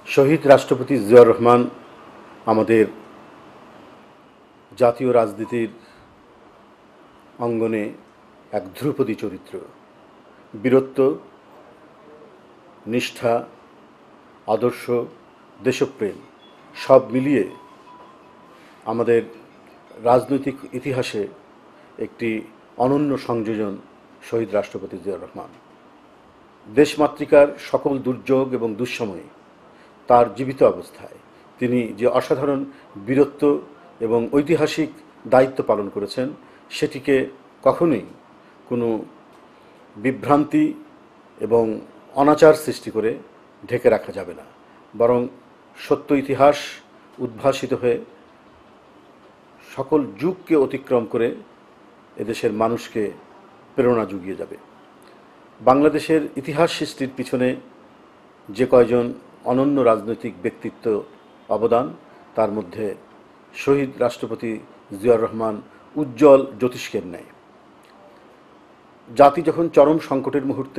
শহীদ রাষ্ট্রপতি জিয়াউর রহমান আমাদের জাতীয় রাজনীতির অঙ্গনে এক ধ্রুপদী চরিত্র। বীরত্ব, নিষ্ঠা, আদর্শ, দেশপ্রেম সব মিলিয়ে আমাদের রাজনৈতিক ইতিহাসে একটি অনন্য সংযোজন শহীদ রাষ্ট্রপতি জিয়াউর রহমান। দেশমাতৃকার সকল দুর্যোগ এবং দুঃসময়ে তার জীবিত অবস্থায় তিনি যে অসাধারণ বীরত্ব এবং ঐতিহাসিক দায়িত্ব পালন করেছেন, সেটিকে কখনোই কোনো বিভ্রান্তি এবং অনাচার সৃষ্টি করে ঢেকে রাখা যাবে না, বরং সত্য ইতিহাস উদ্ভাসিত হয়ে সকল যুগকে অতিক্রম করে এদেশের মানুষকে প্রেরণা জুগিয়ে যাবে। বাংলাদেশের ইতিহাস সৃষ্টির পিছনে যে কয়জন অনন্য রাজনৈতিক ব্যক্তিত্ব অবদান, তার মধ্যে শহীদ রাষ্ট্রপতি জিয়াউর রহমান উজ্জ্বল জ্যোতিষ্কের ন্যায়। জাতি যখন চরম সংকটের মুহূর্তে,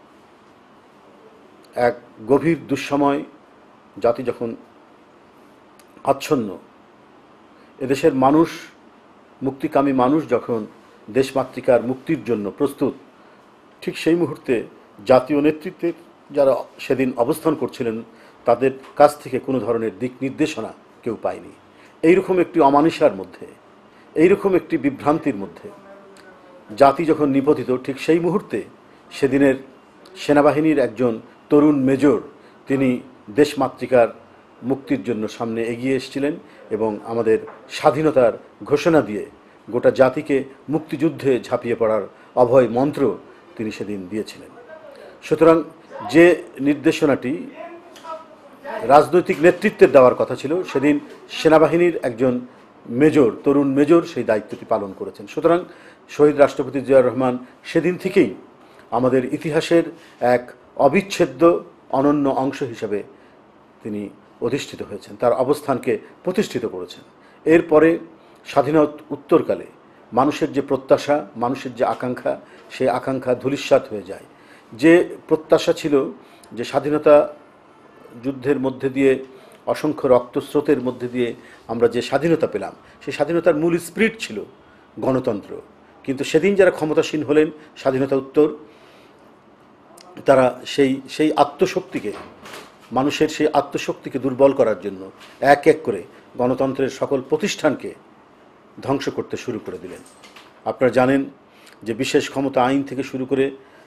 এক গভীর দুঃসময় জাতি যখন আচ্ছন্ন, এদেশের মানুষ, মুক্তিকামী মানুষ যখন দেশমাতৃকার মুক্তির জন্য প্রস্তুত, ঠিক সেই মুহূর্তে জাতীয় নেতৃত্বের যারা সেদিন অবস্থান করছিলেন তাদের কাছ থেকে কোনো ধরনের দিক নির্দেশনা কেউ পায়নি। এইরকম একটি অমানিসার মধ্যে, এইরকম একটি বিভ্রান্তির মধ্যে জাতি যখন নিপতিত, ঠিক সেই মুহূর্তে সেদিনের সেনাবাহিনীর একজন তরুণ মেজর তিনি দেশমাতৃকার মুক্তির জন্য সামনে এগিয়ে এসেছিলেন এবং আমাদের স্বাধীনতার ঘোষণা দিয়ে গোটা জাতিকে মুক্তিযুদ্ধে ঝাঁপিয়ে পড়ার অভয় মন্ত্র তিনি সেদিন দিয়েছিলেন। সুতরাং যে নির্দেশনাটি রাজনৈতিক নেতৃত্বের দেওয়ার কথা ছিল, সেদিন সেনাবাহিনীর একজন মেজর, তরুণ মেজর সেই দায়িত্বটি পালন করেছেন। সুতরাং শহীদ রাষ্ট্রপতি জিয়াউর রহমান সেদিন থেকেই আমাদের ইতিহাসের এক অবিচ্ছেদ্য অনন্য অংশ হিসেবে তিনি অধিষ্ঠিত হয়েছেন, তার অবস্থানকে প্রতিষ্ঠিত করেছেন। এরপরে স্বাধীনতা উত্তরকালে মানুষের যে প্রত্যাশা, মানুষের যে আকাঙ্ক্ষা, সেই আকাঙ্ক্ষা ধূলিসাৎ হয়ে যায়। যে প্রত্যাশা ছিল যে স্বাধীনতা যুদ্ধের মধ্যে দিয়ে, অসংখ্য রক্তস্রোতের মধ্যে দিয়ে আমরা যে স্বাধীনতা পেলাম, সেই স্বাধীনতার মূল স্পিরিট ছিল গণতন্ত্র। কিন্তু সেদিন যারা ক্ষমতাসীন হলেন স্বাধীনতা উত্তর, তারা সেই আত্মশক্তিকে, মানুষের সেই আত্মশক্তিকে দুর্বল করার জন্য এক এক করে গণতন্ত্রের সকল প্রতিষ্ঠানকে ধ্বংস করতে শুরু করে দিলেন। আপনারা জানেন যে বিশেষ ক্ষমতা আইন থেকে শুরু করে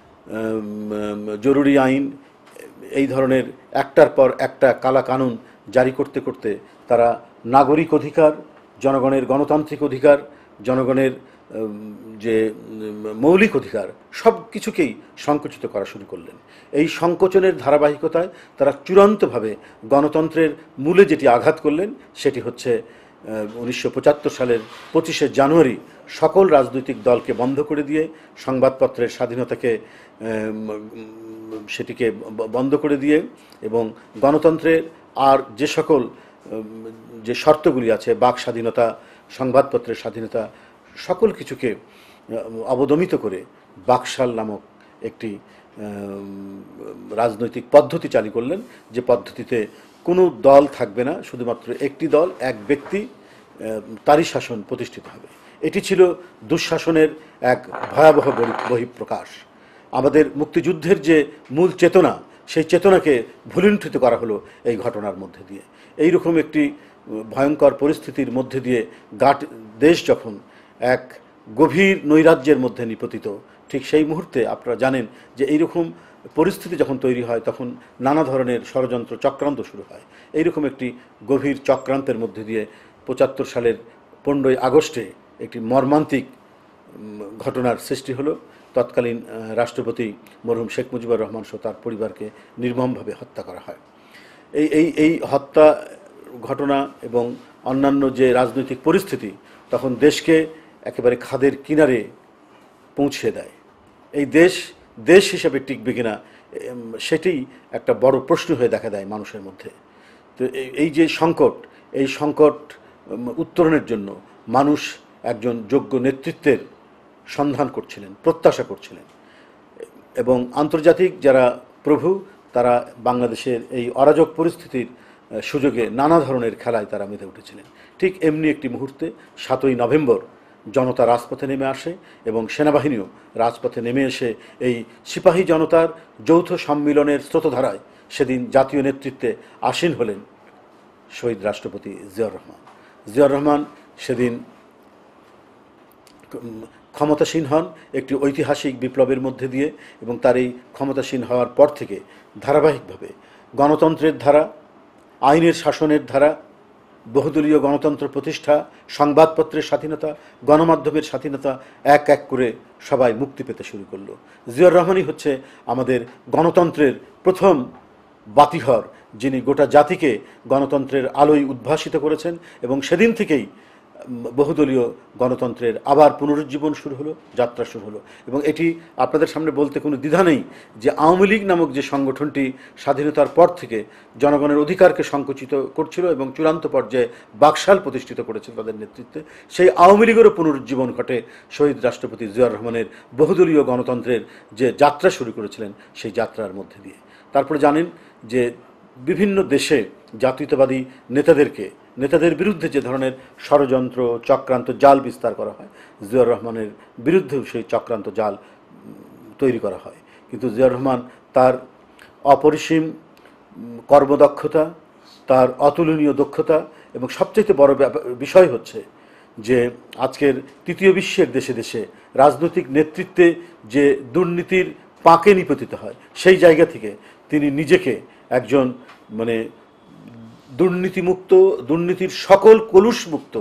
জরুরি আইন, এই ধরনের একটার পর একটা কালা কানুন জারি করতে করতে তারা নাগরিক অধিকার, জনগণের গণতান্ত্রিক অধিকার, জনগণের যে মৌলিক অধিকার, সব কিছুকেই সংকুচিত করা শুরু করলেন। এই সংকোচনের ধারাবাহিকতায় তারা চূড়ান্তভাবে গণতন্ত্রের মূলে যেটি আঘাত করলেন, সেটি হচ্ছে 1975 সালের 25শে জানুয়ারি সকল রাজনৈতিক দলকে বন্ধ করে দিয়ে, সংবাদপত্রের স্বাধীনতাকে সেটিকে বন্ধ করে দিয়ে এবং গণতন্ত্রের আর যে সকল যে শর্তগুলি আছে, বাক স্বাধীনতা, সংবাদপত্রের স্বাধীনতা, সকল কিছুকে অবদমিত করে বাকশাল নামক একটি রাজনৈতিক পদ্ধতি চালু করলেন, যে পদ্ধতিতে কোনো দল থাকবে না, শুধুমাত্র একটি দল, এক ব্যক্তি, তারই শাসন প্রতিষ্ঠিত হবে। এটি ছিল দুঃশাসনের এক ভয়াবহ বহিঃপ্রকাশ। আমাদের মুক্তিযুদ্ধের যে মূল চেতনা, সেই চেতনাকে ভুলুণ্ঠিত করা হলো এই ঘটনার মধ্যে দিয়ে। এইরকম একটি ভয়ঙ্কর পরিস্থিতির মধ্যে দিয়ে দেশ যখন এক গভীর নৈরাজ্যের মধ্যে নিপতিত, ঠিক সেই মুহূর্তে আপনারা জানেন যে এইরকম পরিস্থিতি যখন তৈরি হয়, তখন নানা ধরনের ষড়যন্ত্র, চক্রান্ত শুরু হয়। এইরকম একটি গভীর চক্রান্তের মধ্যে দিয়ে 75 সালের 15ই আগস্টে একটি মর্মান্তিক ঘটনার সৃষ্টি হলো। তৎকালীন রাষ্ট্রপতি মরহুম শেখ মুজিবুর রহমান সহ তার পরিবারকে নির্মমভাবে হত্যা করা হয়। এই হত্যা ঘটনা এবং অন্যান্য যে রাজনৈতিক পরিস্থিতি তখন দেশকে একেবারে খাদের কিনারে পৌঁছে দেয়। এই দেশ হিসেবে টিকবে কিনা, সেটি একটা বড় প্রশ্ন হয়ে দেখা দেয় মানুষের মধ্যে। তো এই যে সংকট, এই সংকট উত্তরণের জন্য মানুষ একজন যোগ্য নেতৃত্বের সন্ধান করছিলেন, প্রত্যাশা করছিলেন, এবং আন্তর্জাতিক যারা প্রভু তারা বাংলাদেশের এই অরাজক পরিস্থিতির সুযোগে নানা ধরনের খেলায় তারা মেতে উঠেছিলেন। ঠিক এমনি একটি মুহূর্তে 7ই নভেম্বর জনতা রাজপথে নেমে আসে এবং সেনাবাহিনীও রাজপথে নেমে এসে এই সিপাহী জনতার যৌথ সম্মিলনের স্রোতধারায় সেদিন জাতীয় নেতৃত্বে আসীন হলেন শহীদ রাষ্ট্রপতি জিয়াউর রহমান। জিয়াউর রহমান সেদিন ক্ষমতাসীন হন একটি ঐতিহাসিক বিপ্লবের মধ্যে দিয়ে, এবং তার এই ক্ষমতাসীন হওয়ার পর থেকে ধারাবাহিকভাবে গণতন্ত্রের ধারা, আইনের শাসনের ধারা, বহুদলীয় গণতন্ত্র প্রতিষ্ঠা, সংবাদপত্রের স্বাধীনতা, গণমাধ্যমের স্বাধীনতা এক এক করে সবাই মুক্তি পেতে শুরু করলো। জিয়াউর রহমানই হচ্ছে আমাদের গণতন্ত্রের প্রথম বাতিঘর, যিনি গোটা জাতিকে গণতন্ত্রের আলোয় উদ্ভাসিত করেছেন, এবং সেদিন থেকেই বহুদলীয় গণতন্ত্রের আবার পুনরুজ্জীবন শুরু হলো, যাত্রা শুরু হলো। এবং এটি আপনাদের সামনে বলতে কোনো দ্বিধা নেই যে আওয়ামী লীগ নামক যে সংগঠনটি স্বাধীনতার পর থেকে জনগণের অধিকারকে সংকুচিত করছিল এবং চূড়ান্ত পর্যায়ে বাকশাল প্রতিষ্ঠিত করেছিল তাদের নেতৃত্বে, সেই আওয়ামী লীগেরও পুনরুজ্জীবন ঘটে শহীদ রাষ্ট্রপতি জিয়াউর রহমানের বহুদলীয় গণতন্ত্রের যে যাত্রা শুরু করেছিলেন সেই যাত্রার মধ্যে দিয়ে। তারপরে জানেন যে বিভিন্ন দেশে জাতীয়তাবাদী নেতাদের বিরুদ্ধে যে ধরনের ষড়যন্ত্র, চক্রান্ত, জাল বিস্তার করা হয়, জিয়াউর রহমানের বিরুদ্ধেও সেই চক্রান্ত জাল তৈরি করা হয়। কিন্তু জিয়াউর রহমান তার অপরিসীম কর্মদক্ষতা, তার অতুলনীয় দক্ষতা, এবং সবচেয়ে বড় বিষয় হচ্ছে যে আজকের তৃতীয় বিশ্বের দেশে দেশে রাজনৈতিক নেতৃত্বে যে দুর্নীতির পাকে নিপতিত হয়, সেই জায়গা থেকে তিনি নিজেকে একজন দুর্নীতিমুক্ত, দুর্নীতির সকল কলুষমুক্ত,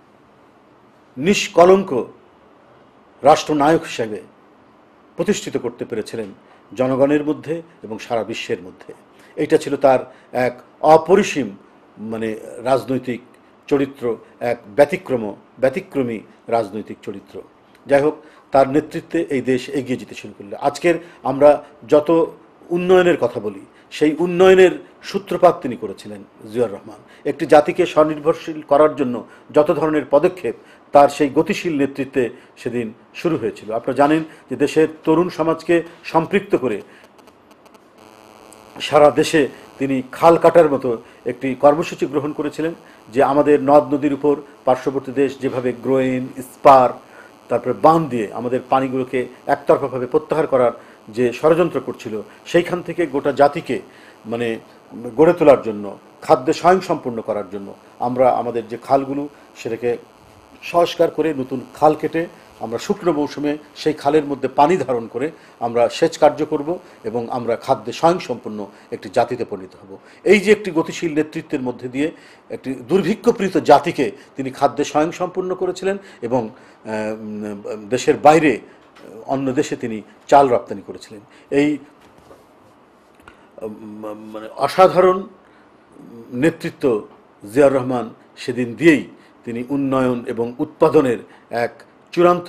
নিষ্কলঙ্ক রাষ্ট্রনায়ক হিসেবে প্রতিষ্ঠিত করতে পেরেছিলেন জনগণের মধ্যে এবং সারা বিশ্বের মধ্যে। এইটা ছিল তার এক অপরিসীম রাজনৈতিক চরিত্র, এক ব্যতিক্রমী রাজনৈতিক চরিত্র। যাই হোক, তার নেতৃত্বে এই দেশ এগিয়ে যেতে শুরু করলো। আজকের আমরা যত উন্নয়নের কথা বলি, সেই উন্নয়নের সূত্রপাত তিনি করেছিলেন জিয়াউর রহমান। একটি জাতিকে স্বনির্ভরশীল করার জন্য যত ধরনের পদক্ষেপ তার সেই গতিশীল নেতৃত্বে সেদিন শুরু হয়েছিল। আপনারা জানেন যে দেশের তরুণ সমাজকে সম্পৃক্ত করে সারা দেশে তিনি খাল কাটার মতো একটি কর্মসূচি গ্রহণ করেছিলেন, যে আমাদের নদ নদীর উপর পার্শ্ববর্তী দেশ যেভাবে গ্রোয়েন, স্পার, তারপরে বাঁধ দিয়ে আমাদের পানিগুলোকে একতরফাভাবে প্রত্যাহার করার যে ষড়যন্ত্র করছিল, সেইখান থেকে গোটা জাতিকে গড়ে তোলার জন্য, খাদ্যে স্বয়ংসম্পূর্ণ করার জন্য আমরা আমাদের যে খালগুলো সেটাকে সংস্কার করে নতুন খাল কেটে আমরা শুকনো মৌসুমে সেই খালের মধ্যে পানি ধারণ করে আমরা সেচ কার্য করব এবং আমরা খাদ্যে স্বয়ংসম্পূর্ণ একটি জাতিতে পরিণত হব। এই যে একটি গতিশীল নেতৃত্বের মধ্যে দিয়ে একটি দুর্ভিক্ষপ্রীত জাতিকে তিনি খাদ্যে স্বয়ংসম্পূর্ণ করেছিলেন, এবং দেশের বাইরে অন্য দেশে তিনি চাল রপ্তানি করেছিলেন। এই অসাধারণ নেতৃত্ব জিয়াউর রহমান সেদিন দিয়েই তিনি উন্নয়ন এবং উৎপাদনের এক চূড়ান্ত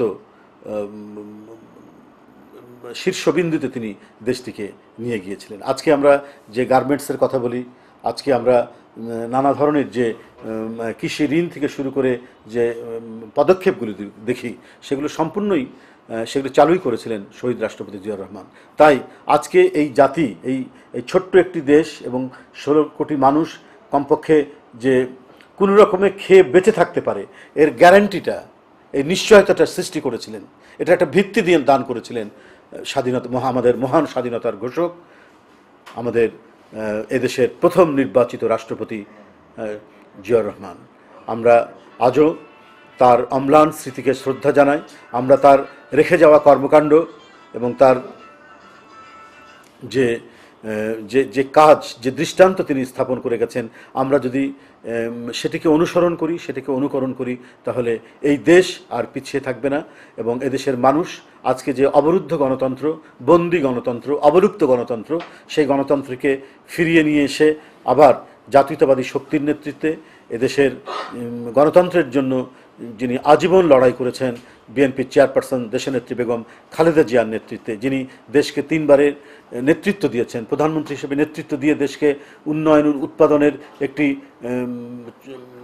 শীর্ষবিন্দুতে তিনি দেশটিকে নিয়ে গিয়েছিলেন। আজকে আমরা যে গার্মেন্টসের কথা বলি, আজকে আমরা নানা ধরনের যে কৃষি ঋণ থেকে শুরু করে যে পদক্ষেপগুলি দেখি, সেগুলো সম্পূর্ণই সেগুলো চালুই করেছিলেন শহীদ রাষ্ট্রপতি জিয়াউর রহমান। তাই আজকে এই জাতি, এই ছোট্ট একটি দেশ এবং 16 কোটি মানুষ কমপক্ষে যে কোনো রকমে খেয়ে বেঁচে থাকতে পারে, এর গ্যারান্টিটা, এই নিশ্চয়তাটা সৃষ্টি করেছিলেন। এটা একটা ভিত্তি দিয়ে দান করেছিলেন স্বাধীনতা, আমাদের মহান স্বাধীনতার ঘোষক, আমাদের এদেশের প্রথম নির্বাচিত রাষ্ট্রপতি জিয়াউর রহমান। আমরা আজও তার অম্লান স্মৃতিকে শ্রদ্ধা জানাই। আমরা তার রেখে যাওয়া কর্মকাণ্ড এবং তার যে কাজ, যে দৃষ্টান্ত তিনি স্থাপন করে গেছেন, আমরা যদি সেটিকে অনুসরণ করি, সেটিকে অনুকরণ করি, তাহলে এই দেশ আর পিছিয়ে থাকবে না। এবং এদেশের মানুষ আজকে যে অবরুদ্ধ গণতন্ত্র, বন্দী গণতন্ত্র, অবলুপ্ত গণতন্ত্র, সেই গণতন্ত্রকে ফিরিয়ে নিয়ে এসে আবার জাতীয়তাবাদী শক্তির নেতৃত্বে এদেশের গণতন্ত্রের জন্য যিনি আজীবন লড়াই করেছেন, বিএনপির চেয়ারপারসন দেশনেত্রী বেগম খালেদা জিয়ার নেতৃত্বে, যিনি দেশকে 3 বারের নেতৃত্ব দিয়েছেন, প্রধানমন্ত্রী হিসেবে নেতৃত্ব দিয়ে দেশকে উন্নয়ন উৎপাদনের একটি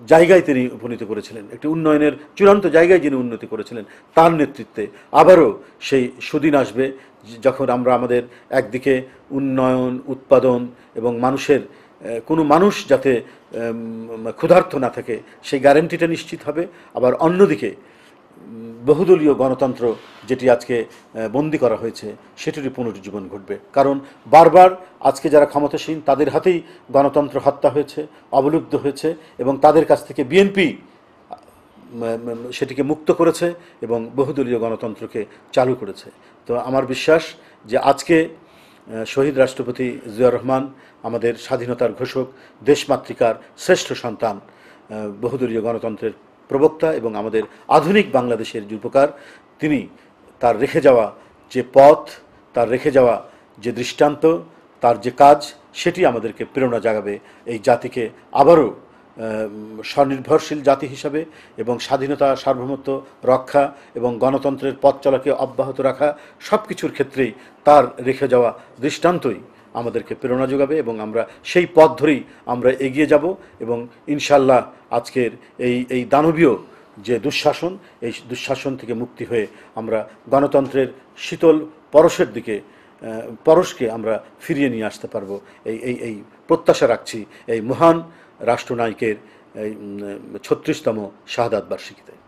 জায়গায় তিনি উপনীত করেছিলেন, একটি উন্নয়নের চূড়ান্ত জায়গায় যিনি উন্নতি করেছিলেন, তার নেতৃত্বে আবারও সেই সুদিন আসবে যখন আমরা আমাদের একদিকে উন্নয়ন, উৎপাদন এবং মানুষের কোনো মানুষ যাতে ক্ষুধার্ত না থাকে সেই গ্যারান্টিটা নিশ্চিত হবে। আবার অন্যদিকে বহুদলীয় গণতন্ত্র যেটি আজকে বন্দী করা হয়েছে সেটিরই পুনরুজ্জীবন ঘটবে। কারণ বারবার আজকে যারা ক্ষমতাসীন তাদের হাতেই গণতন্ত্র হত্যা হয়েছে, অবলুপ্ত হয়েছে এবং তাদের কাছ থেকে বিএনপি সেটিকে মুক্ত করেছে এবং বহুদলীয় গণতন্ত্রকে চালু করেছে। তো আমার বিশ্বাস যে আজকে শহীদ রাষ্ট্রপতি জিয়াউর রহমান আমাদের স্বাধীনতার ঘোষক, দেশমাতৃকার শ্রেষ্ঠ সন্তান, বহুদলীয় গণতন্ত্রের প্রবক্তা এবং আমাদের আধুনিক বাংলাদেশের রূপকার, তিনি তার রেখে যাওয়া যে পথ, তার রেখে যাওয়া যে দৃষ্টান্ত, তার যে কাজ, সেটি আমাদেরকে প্রেরণা জাগাবে এই জাতিকে আবারও স্বনির্ভরশীল জাতি হিসাবে এবং স্বাধীনতা, সার্বভৌমত্ব রক্ষা এবং গণতন্ত্রের পথ চলাকে অব্যাহত রাখা সব কিছুর ক্ষেত্রেই তার রেখে যাওয়া দৃষ্টান্তই আমাদেরকে প্রেরণা যোগাবে এবং আমরা সেই পথ ধরেই আমরা এগিয়ে যাব এবং ইনশাল্লাহ আজকের এই দানবীয় যে দুঃশাসন, এই দুঃশাসন থেকে মুক্তি হয়ে আমরা গণতন্ত্রের শীতল পরশের দিকে পরশকে আমরা ফিরিয়ে নিয়ে আসতে পারবো এই প্রত্যাশা রাখছি এই মহান রাষ্ট্রনায়কের এই ৩৬তম শাহাদাত বার্ষিকীতে।